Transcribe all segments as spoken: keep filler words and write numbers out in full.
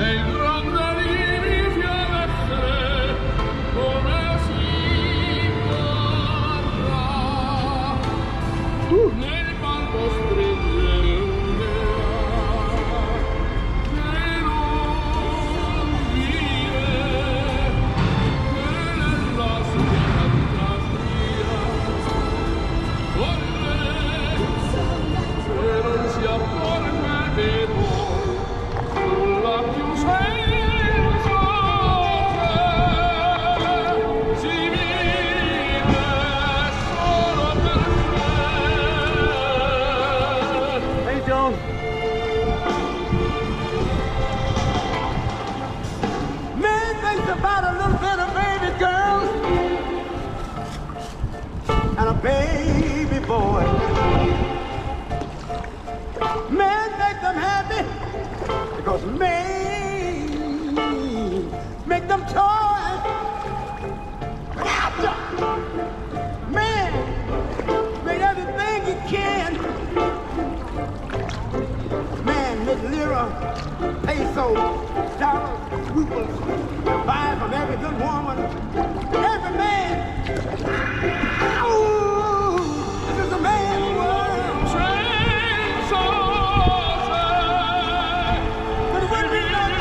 About a little bit of baby girl and a baby boy. Men make them happy because men make them toys. Man, make everything you can. Man, make lira, peso, dollars, rubles. Buy from every good woman, every man. Ooh, this is a man's world. Train saucer, but when we love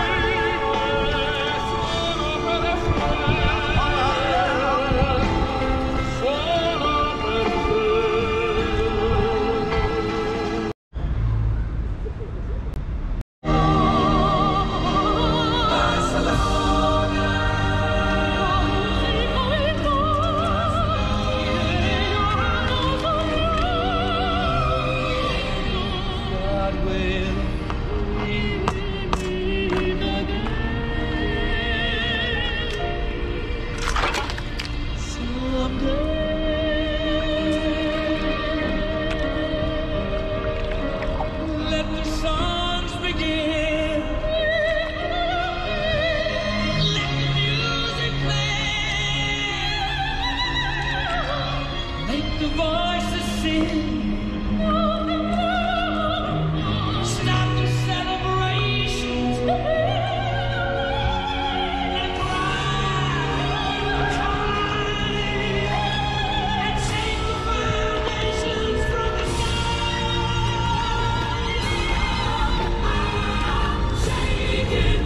the voices sing. Stop the celebrations and cry, cry, and shake the foundations from the sky. Shake it.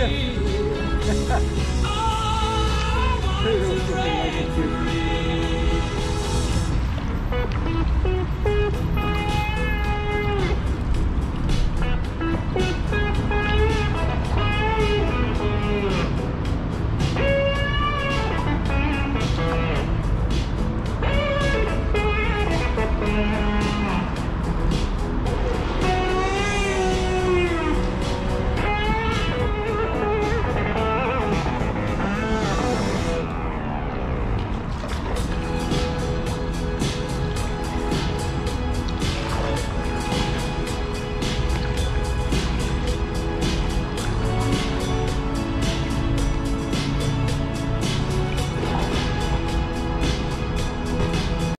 Hey,